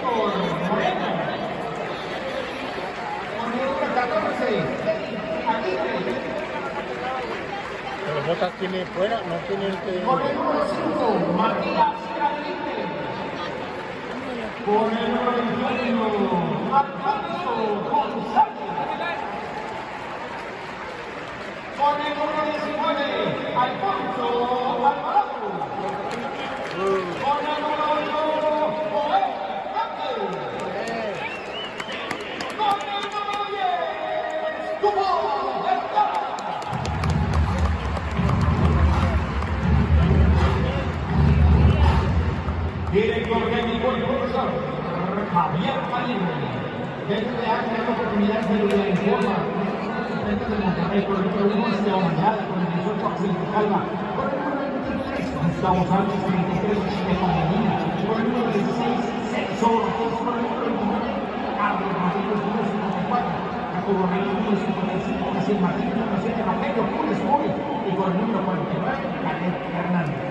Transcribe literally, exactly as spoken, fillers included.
Víctor Moreno. Con el número catorce, Aguirre. Pero Botas tiene fuera, no tiene el que... Con el número cinco, Matías Aguirre. Con el número veintiuno, Alfonso González. Con el número diecinueve, Alfonso Alvarado. Con el número ocho, Joel Vázquez. Con el número diez, Tubo Vergara. Director técnico y profesor Javier Valiente. Desde hace la oportunidad de la informa. De Monterrey con el número uno, Esteban Andrade, con el dieciocho, Axel Calva, con el número veintitrés, Gustavo Sánchez, con el veintitrés, Chico Medina, con el número dieciséis, Celso Ortiz, con el número veintinueve, Carlos Martínez, número cincuenta y cuatro, Jacobo Reyes, número cincuenta y cinco, Casiel Martínez, número siete, Rogelio Pérez Mori, y con el número cuarenta y nueve, Canet Hernández.